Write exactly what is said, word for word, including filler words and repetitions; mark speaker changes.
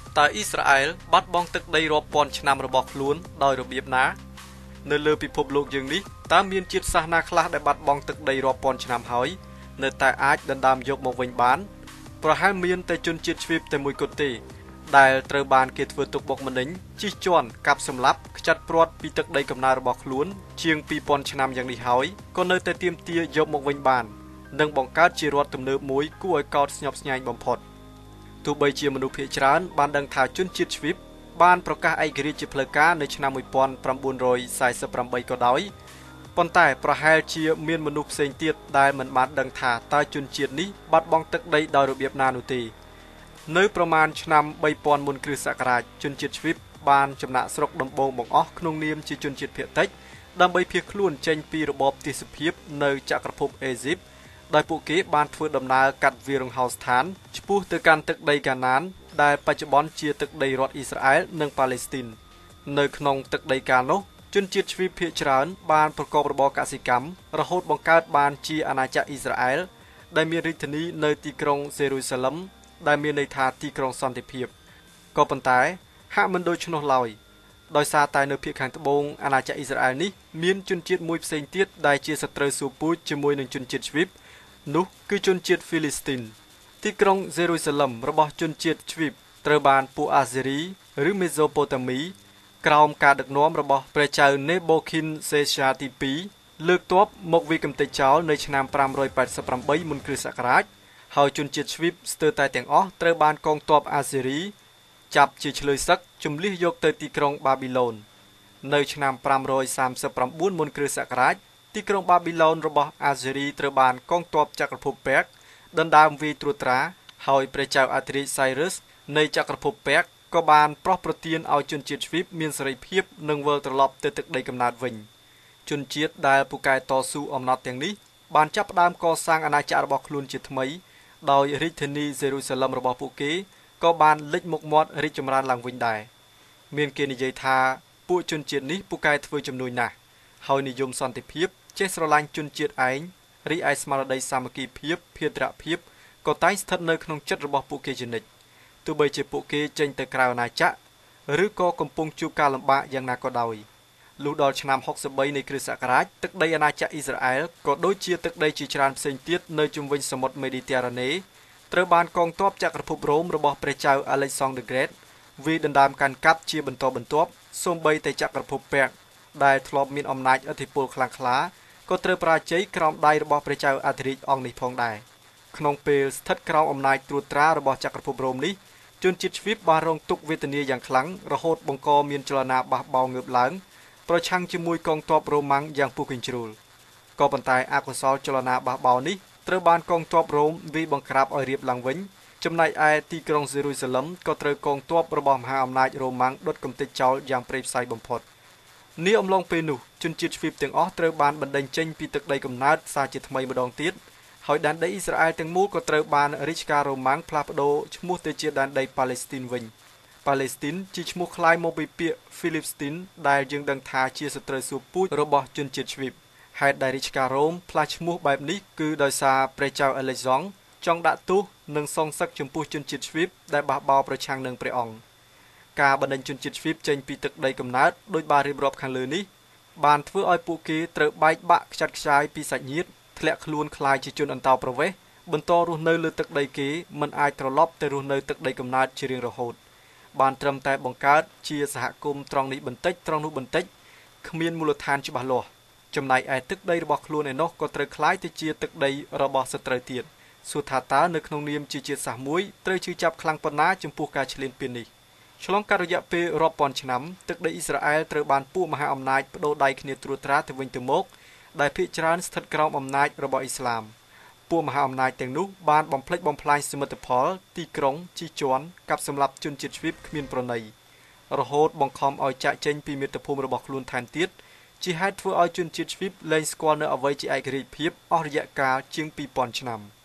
Speaker 1: tại Israel bắt bong tức đầy rộp bọn chնam robot luôn đòi rộp biếp ná nơi lơ bị phốp lục dương ní ta miên chiết xa na khá để bắt bong tức đầy rộp bọn chنam hói nơi tại ách đần đàm dọc một vinh bán và hai miên tại chôn chiết svip tại mùi cột tì đại trời bàn kiệt vừa tục bọc mình đánh chi chọn cặp xâm lắp chặt prot bị tức đầy cầm na robot luôn chiêng pi bọn chنam yang đi hói còn nơi tại tiêm tia dọc một vinh bán nâng bong cát chi rọt tầm nớp muối cú ở cọt nhọc nhanh bom phật tu bây chia manu phía trán ban đăng thảo chun chiết svip banประกาศไอกรีจิเพลกาในឆ្នាំmột nghìn tám trăm bốn mươi támក៏ដោយប៉ុន្តែប្រហែលជាមានមនុស្សផ្សេងទៀតដែលមិនបានដឹងថាតើជនជាតិនេះបាត់បង់ទឹកដីដោយរបៀបណានោះទេនៅប្រមាណឆ្នាំba nghìnមុនគ្រិស្តសករាជជនជាតិស្វីបបានចំណាក់ស្រុកដំបូងបង្អស់ក្នុងនាមជាជនជាតិភាគតិចដើម្បីភៀសខ្លួនចេញពីរបបទេសភាពនៅចក្រភពអេស៊ីបដោយពួកគេបានធ្វើដំណើរកាត់វាលរង្ហោស្ថានឆ្ពោះទៅកាន់ទឹកដីកាណានដែលបច្ចុប្បន្នជាទឹកដីរដ្ឋអ៊ីស្រាអែលនិងប៉ាឡេស្ទីននៅក្នុងទឹកដីកាលនោះជនជាតិស្វីបភាគច្រើនបានប្រកបរបរកសិកម្មរហូតបង្កើតបានជាអាណាចក្រអ៊ីស្រាអែលដែលមានរាជធានីនៅទីក្រុងសេរូសាឡឹមដែលមានន័យថាទីក្រុងសន្តិភាពក៏ប៉ុន្តែហាក់មិនដូច្នោះឡើយដោយសារតែនៅភាគខាងត្បូងអាណាចក្រអ៊ីស្រាអែលនេះមានជនជាតិមួយផ្សេងទៀតដែលជាសត្រូវសួរពូជជាមួយនឹងជនជាតិស្វីបនោះគឺជនជាតិហ្វីលីស្ទីនទីក្រុងសេរូសាឡឹមរបស់ជនជាតិស្វីបត្រូវបានពួកអាសេរីឬមេសូប៉ូតាមីក្រោមការដឹកនាំរបស់ព្រះចៅនេបូឃីនសេសាទីពីរលើកទ័ពមកវាយកំទេចចោលនៅឆ្នាំfive hundred eighty-eightមុនគ្រិស្តសករាជហើយជនជាតិស្វីបស្ទើរតែទាំងអស់ត្រូវបានកងទ័ពអាសេរីចាប់ជាឆ្លើយសឹកជំលះយកទៅទីក្រុងបាប៊ីឡូននៅឆ្នាំfive hundred thirty-nineមុនគ្រិស្តសករាជទីក្រុងបាប៊ីឡូនរបស់អាសេរីត្រូវបានកងទ័ពចក្រភពពេកដណ្ដើមវាយត្រួតត្រាហើយព្រះចៅអាទ្រីសៃរុសនៃចក្រភពពេកក៏បានប្រោះប្រទានឲ្យជនជាតិស្វីបមានសេរីភាពនិងវិលត្រឡប់ទៅទឹកដីកំណើតវិញជនជាតិដែលពូកែតស៊ូអំណត់ទាំងនេះបានចាប់ផ្ដើមកសាងអាណាចក្ររបស់ខ្លួនជាថ្មីដោយរាជធានីសេរូសាឡឹមរបស់ពួកគេក៏បានលេចមុខមាត់រីកចម្រើនឡើងវិញដែរមានគេនិយាយថាពួកជនជាតិនេះពូកែធ្វើជំនួយណាស់ហើយនិយមសន្តិភាពចេះស្រឡាញ់ជនជាតិឯងរីឯស្មារតីសាមគ្គីភាពភាទ្រភាពក៏តែងស្ថិតនៅក្នុងចិត្តរបស់ពួកគេជានិច្ចទោះបីជាពួកគេចេញទៅក្រៅអាណាចក្រឬក៏កំពុងជួបការលំបាកយ៉ាងណាក៏ដោយលុះដល់ឆ្នាំsixty-threeនៃគ្រិស្តសករាជទឹកដីអាណាចក្រអ៊ីស្រាអែលក៏ដូចជាទឹកដីជាច្រើនផ្សេងទៀតនៅជុំវិញសមុទ្រមេឌីទែរ៉ាណេត្រូវបានកងទ័ពចក្រភពរ៉ូមរបស់ព្រះចៅ Alexander the Great វាយដណ្ដើមកាន់កាប់ជាបន្តបន្ទាប់សូម្បីតែចក្រភពពេកដែលធ្លាប់មានអំណាចឥទ្ធិពលខ្លាំងក្លាក៏ត្រូវបរាជ័យក្រោមដៃរបស់ព្រះចៅអាធិរាជអង្គនេះផងដែរក្នុងពេលស្ថិតក្រោមអំណាចត្រួតត្រារបស់ចក្រភពរ៉ូមនេះជនជាតិស្វីបបានរងទុក្ខវេទនាយ៉ាងខ្លាំងរហូតបង្កមានចលនាបះបោរងើបឡើងប្រឆាំងជាមួយកងទ័ពរ៉ូម៉ាំងយ៉ាងពុះកញ្ជ្រោលក៏ប៉ុន្តែអកុសលចលនាបះបោរនេះត្រូវបានកងទ័ពរ៉ូមវាយបង្ក្រាបឲ្យរៀបឡើងវិញចំណែកឯទីក្រុងសេរូសាឡឹមក៏ត្រូវកងទ័ពរបស់មហាអំណាចរ៉ូម៉ាំងដុតកំទេចចោលយ៉ាងព្រៃផ្សៃបំផុតនាអំឡុងពេលនោះជនជាតិស្វីបទាំងអស់ត្រូវបានបណ្តេញចេញពីទឹកដីកំណើតសារជាថ្មីម្ដងទៀតហើយដែនដីអ៊ីស្រាអែលទាំងមូលក៏ត្រូវបានរាជការរ៉ូម៉ាំងផ្លាស់ប្ដូរឈ្មោះទៅជាដែនដីប៉ាឡេស្ទីនវិញប៉ាឡេស្ទីនជាឈ្មោះคล้ายមកពីពាក្យ Philistine ដែលយើងដឹងថាជាសត្រូវសួរពូជរបស់ជនជាតិស្វីបហេតុដែលរាជការរ៉ូមផ្លាស់ឈ្មោះបែបនេះគឺដោយសារព្រះចៅអាឡិចសង់ចង់ដាក់ទោសនិងសងសឹកចំពោះជនជាតិស្វីបដែលបះបោរប្រឆាំងនឹងព្រះអង្គការបណ្តេញជនជាតិស្វីបចេញពីទឹកដីកំណើតដោយបានរៀបរាប់ខាងលើនេះបានធ្វើឲ្យពួកគេត្រូវបែកបាក់ខ្ចាត់ខ្ចាយពីសាច់ញាតិធ្លាក់ខ្លួនคล้ายជាជនអន្តោប្រវេសន៍បន្តរស់នៅលើទឹកដីគេមិនអាចត្រឡប់ទៅរស់នៅទឹកដីកំណើតជារៀងរហូតបានត្រឹមតែបង្កើតជាសហគមន៍ត្រង់នេះបន្តិចត្រង់នោះបន្តិចគ្មានមូលដ្ឋានច្បាស់លាស់ចំណែកឯទឹកដីរបស់ខ្លួនឯនោះក៏ត្រូវคล้ายទៅជាទឹកដីរបស់សត្រូវទៀតសួរថាតើនៅក្នុងនាមជាជាតិសាសន៍មួយត្រូវជឿចាប់ខ្លាំងប៉ុណ្ណាចំពោះការឈ្លានពាននេះឆ្លងកាត់រយៈពេលរាប់ពាន់ឆ្នាំទឹកដីអ៊ីស្រាអែលត្រូវបានពួកមហាអំណាចបដូរដៃគ្នាត្រួតត្រាទៅវិញទៅមកដែលភាគច្រើនស្ថិតក្រោមអំណាចរបស់អ៊ីស្លាមពួកមហាអំណាចទាំងនោះបានបំផ្លិចបំផ្លាញសមិទ្ធផលទីក្រុងជីជាន់កັບសម្លាប់ជនជាតិស្វីបគ្មានប្រណីរហូតបង្ខំឲ្យចាក់ចេញពីមាតុភូមិរបស់ខ្លួនថែមទៀតជាហេតុធ្វើឲ្យជនជាតិស្វីបលែងស្គាល់នៅអ្វីជាឯករាជ្យភាពអស់រយៈកាលជាងtwo thousandឆ្នាំ